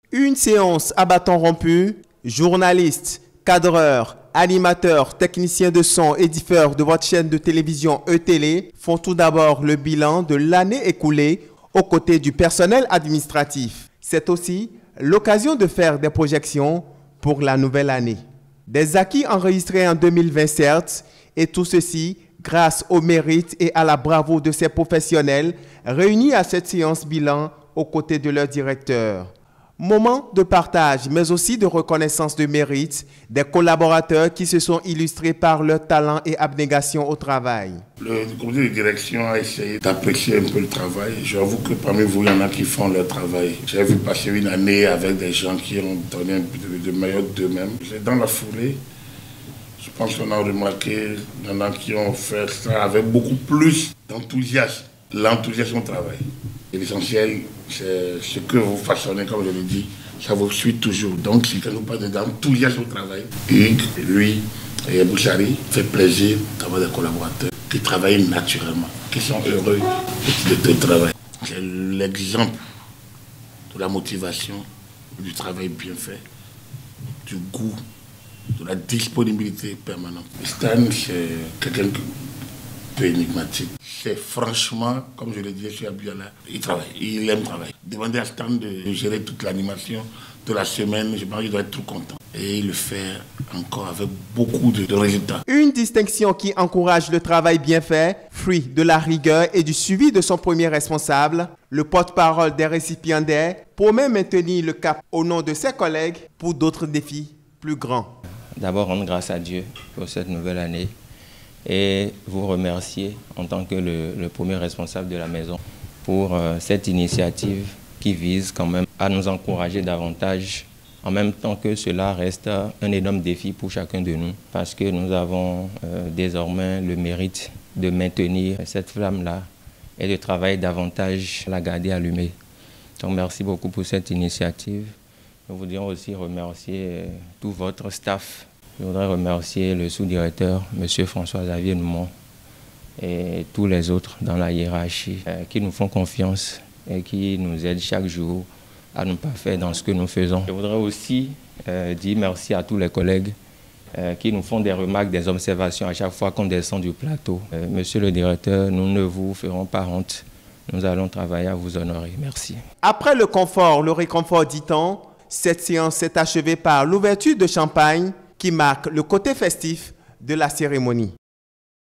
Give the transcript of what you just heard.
Une séance à bâton rompu, journalistes, cadreurs, animateurs, techniciens de son et diffuseurs de votre chaîne de télévision E-Télé font tout d'abord le bilan de l'année écoulée aux côtés du personnel administratif. C'est aussi l'occasion de faire des projections pour la nouvelle année. Des acquis enregistrés en 2020 certes, et tout ceci grâce au mérite et à la bravoure de ces professionnels réunis à cette séance bilan aux côtés de leur directeur. Moment de partage, mais aussi de reconnaissance de mérite des collaborateurs qui se sont illustrés par leur talent et abnégation au travail. Le comité de direction a essayé d'apprécier un peu le travail. J'avoue que parmi vous, il y en a qui font leur travail. J'ai vu passer une année avec des gens qui ont donné un peu de meilleur d'eux-mêmes. Dans la foulée, je pense qu'on a remarqué qu'il y en a qui ont fait ça avec beaucoup plus d'enthousiasme. L'enthousiasme au travail. Et l'essentiel, c'est ce que vous façonnez, comme je l'ai dit, ça vous suit toujours. Donc, si on nous parle d'enthousiasme au travail, Hugues, lui et Bouchari, fait plaisir d'avoir des collaborateurs qui travaillent naturellement, qui sont heureux de travail. C'est l'exemple de la motivation, du travail bien fait, du goût, de la disponibilité permanente. Stan, c'est quelqu'un peu énigmatique. C'est franchement, comme je l'ai dit, je suis là, il travaille, il aime travailler. Demandez à Stan de gérer toute l'animation de la semaine, je pense qu'il doit être tout content. Et il le fait encore avec beaucoup de résultats. Une distinction qui encourage le travail bien fait, fruit de la rigueur et du suivi de son premier responsable, le porte-parole des récipiendaires, promet maintenir le cap au nom de ses collègues pour d'autres défis plus grands. D'abord, rendre grâce à Dieu pour cette nouvelle année et vous remercier en tant que le premier responsable de la maison pour cette initiative qui vise quand même à nous encourager davantage, en même temps que cela reste un énorme défi pour chacun de nous, parce que nous avons désormais le mérite de maintenir cette flamme-là et de travailler davantage à la garder allumée. Donc merci beaucoup pour cette initiative. Nous voudrions aussi remercier tout votre staff. Je voudrais remercier le sous-directeur, M. François-Xavier Noumont, et tous les autres dans la hiérarchie qui nous font confiance et qui nous aident chaque jour à ne pas faire dans ce que nous faisons. Je voudrais aussi dire merci à tous les collègues qui nous font des remarques, des observations à chaque fois qu'on descend du plateau. Monsieur le directeur, nous ne vous ferons pas honte. Nous allons travailler à vous honorer. Merci. Après le confort, le réconfort, dit-on, cette séance s'est achevée par l'ouverture de champagne qui marque le côté festif de la cérémonie.